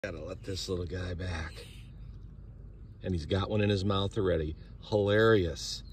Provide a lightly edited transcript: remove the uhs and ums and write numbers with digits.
Gotta let this little guy back. And he's got one in his mouth already. Hilarious.